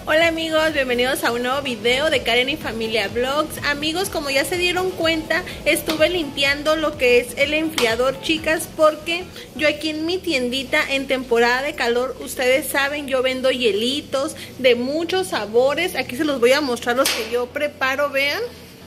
Hola amigos, bienvenidos a un nuevo video de Karen y Familia Vlogs. Amigos, como ya se dieron cuenta, estuve limpiando lo que es el enfriador, chicas, porque yo aquí en mi tiendita en temporada de calor, ustedes saben, yo vendo hielitos de muchos sabores. Aquí se los voy a mostrar los que yo preparo, vean.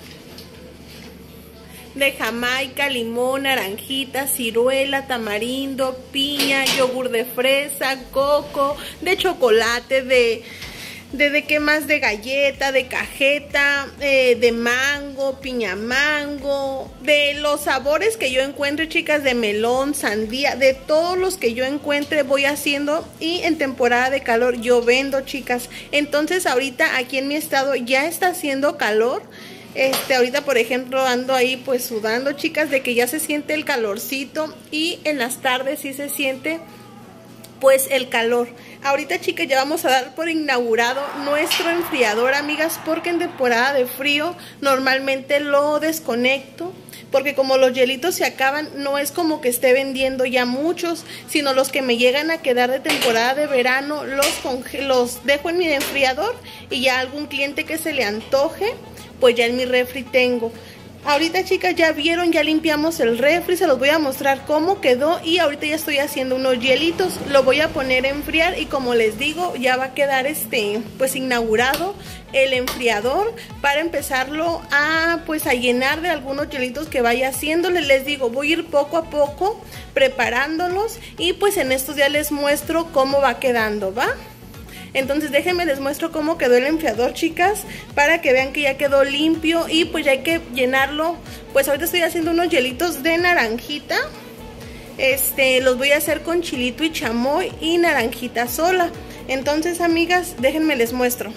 De Jamaica, limón, naranjita, ciruela, tamarindo, piña, yogur de fresa, coco, de chocolate, de qué más, de galleta, de cajeta, de mango, piña mango, de los sabores que yo encuentre, chicas, de melón, sandía, de todos los que yo encuentre voy haciendo, y en temporada de calor yo vendo, chicas. Entonces ahorita aquí en mi estado ya está haciendo calor. Ahorita por ejemplo ando ahí pues sudando, chicas, de que ya se siente el calorcito, y en las tardes sí se siente pues el calor. Ahorita, chicas, ya vamos a dar por inaugurado nuestro enfriador, amigas, porque en temporada de frío normalmente lo desconecto, porque como los hielitos se acaban, no es como que esté vendiendo ya muchos, sino los que me llegan a quedar de temporada de verano los dejo en mi enfriador, y ya algún cliente que se le antoje, pues ya en mi refri tengo. Ahorita, chicas, ya vieron, ya limpiamos el refri, se los voy a mostrar cómo quedó, y ahorita ya estoy haciendo unos hielitos, lo voy a poner a enfriar, y como les digo, ya va a quedar pues inaugurado el enfriador para empezarlo a llenar de algunos hielitos que vaya haciéndole. Les digo, voy a ir poco a poco preparándolos, y pues en estos días les muestro cómo va quedando, ¿va? Entonces déjenme les muestro cómo quedó el enfriador, chicas, para que vean que ya quedó limpio, y pues ya hay que llenarlo. Pues ahorita estoy haciendo unos hielitos de naranjita. Los voy a hacer con chilito y chamoy y naranjita sola. Entonces, amigas, déjenme les muestro.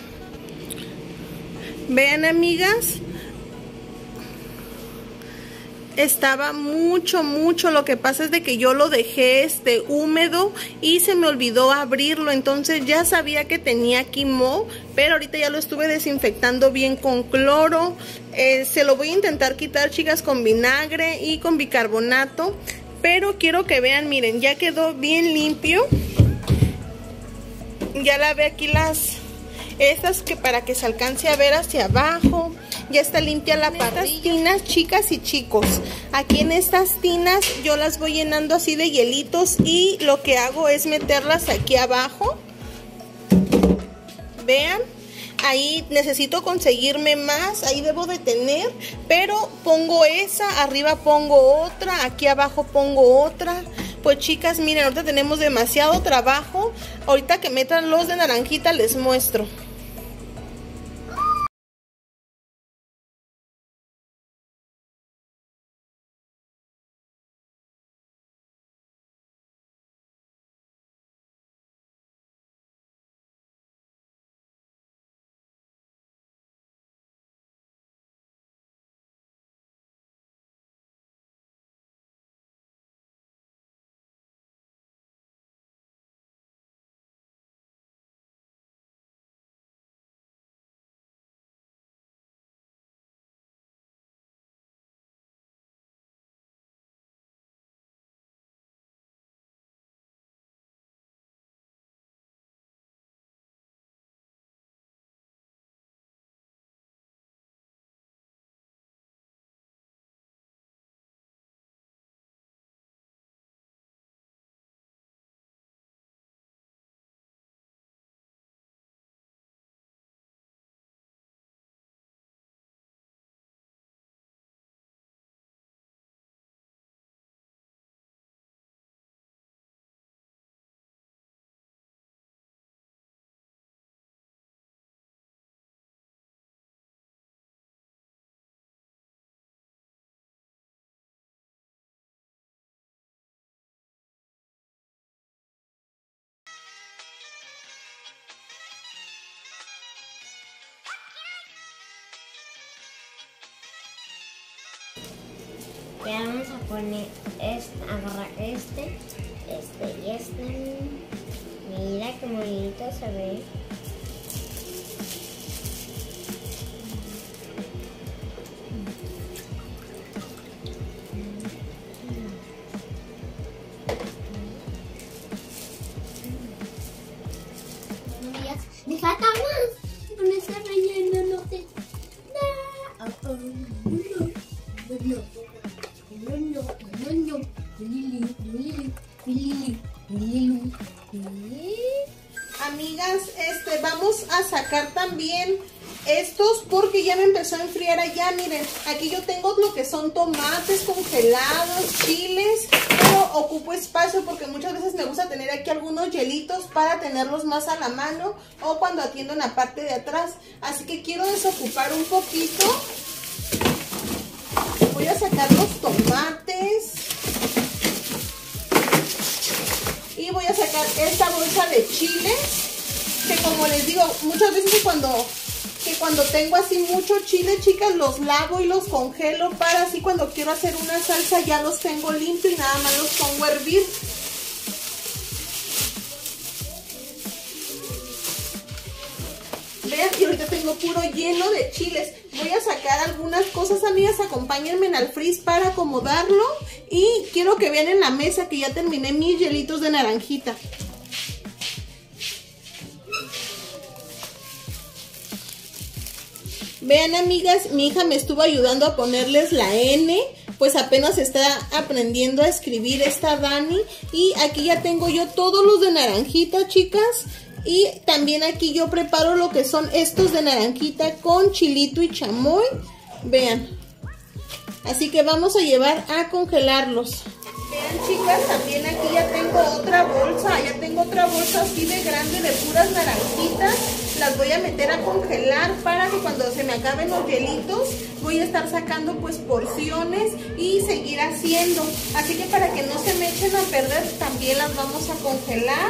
Vean, amigas, estaba mucho, lo que pasa es de que yo lo dejé húmedo y se me olvidó abrirlo, entonces ya sabía que tenía aquí moho, pero ahorita ya lo estuve desinfectando bien con cloro. Se lo voy a intentar quitar, chicas, con vinagre y con bicarbonato, pero quiero que vean, miren, ya quedó bien limpio. Ya lavé aquí estas que para que se alcance a ver hacia abajo. Ya está limpia la parrilla. Estas tinas, chicas y chicos, aquí en estas tinas yo las voy llenando así de hielitos, y lo que hago es meterlas aquí abajo. Vean, ahí necesito conseguirme más, ahí debo de tener, pero pongo esa, arriba pongo otra, aquí abajo pongo otra. Pues, chicas, miren, ahorita tenemos demasiado trabajo. Ahorita que metan los de naranjita les muestro. Ya vamos a poner agarrar este y este. Mira qué bonito se ve. Me falta más. Amigas, vamos a sacar también estos porque ya me empezó a enfriar allá. Miren, aquí yo tengo lo que son tomates congelados, chiles, pero ocupo espacio porque muchas veces me gusta tener aquí algunos hielitos para tenerlos más a la mano o cuando atiendo en la parte de atrás. Así que quiero desocupar un poquito. Voy a sacar los tomates y voy a sacar esta bolsa de chiles, que como les digo, muchas veces cuando tengo así mucho chile, chicas, los lavo y los congelo para así cuando quiero hacer una salsa ya los tengo limpios y nada más los pongo a hervir. Vean, y ahorita tengo puro lleno de chiles. Voy a sacar algunas cosas, amigas, acompáñenme al freeze para acomodarlo. Y quiero que vean en la mesa que ya terminé mis hielitos de naranjita. Vean, amigas, mi hija me estuvo ayudando a ponerles la N, pues apenas está aprendiendo a escribir esta Dani. Y aquí ya tengo yo todos los de naranjita, chicas. Y también aquí yo preparo lo que son estos de naranjita con chilito y chamoy. Vean. Así que vamos a llevar a congelarlos. Vean, chicas, también aquí ya tengo otra bolsa. Ya tengo otra bolsa así de grande de puras naranjitas. Las voy a meter a congelar para que cuando se me acaben los hielitos voy a estar sacando pues porciones y seguir haciendo. Así que para que no se me echen a perder también las vamos a congelar.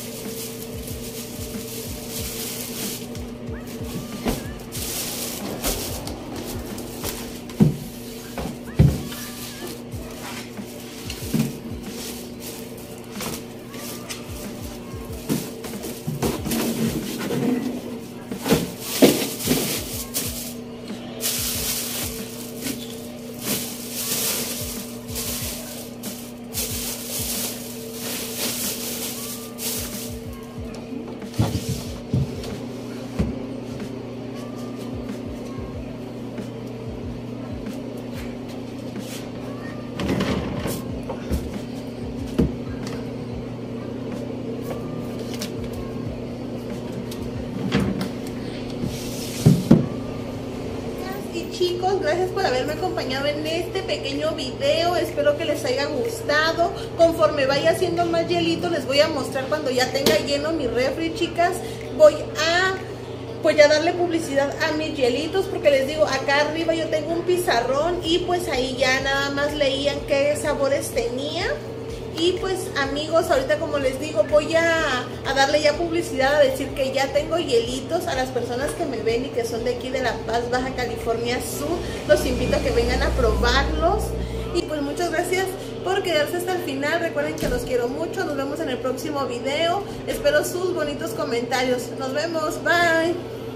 Chicos, gracias por haberme acompañado en este pequeño video, espero que les haya gustado. Conforme vaya haciendo más hielito les voy a mostrar cuando ya tenga lleno mi refri, chicas. Voy a pues ya darle publicidad a mis hielitos porque les digo, acá arriba yo tengo un pizarrón y pues ahí ya nada más leían qué sabores tenía. Y pues amigos, ahorita como les digo, voy a darle ya publicidad, a decir que ya tengo hielitos a las personas que me ven y que son de aquí de La Paz, Baja California Sur. Los invito a que vengan a probarlos. Y pues muchas gracias por quedarse hasta el final. Recuerden que los quiero mucho. Nos vemos en el próximo video. Espero sus bonitos comentarios. Nos vemos. Bye.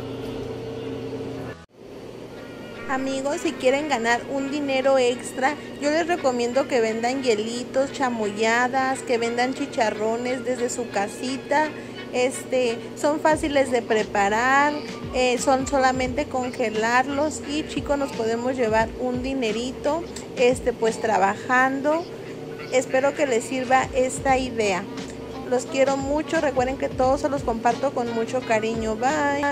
Amigos, si quieren ganar un dinero extra, yo les recomiendo que vendan hielitos, chamoyadas, que vendan chicharrones desde su casita. Son fáciles de preparar, son solamente congelarlos y chicos nos podemos llevar un dinerito, pues trabajando. Espero que les sirva esta idea. Los quiero mucho, recuerden que todos se los comparto con mucho cariño. Bye.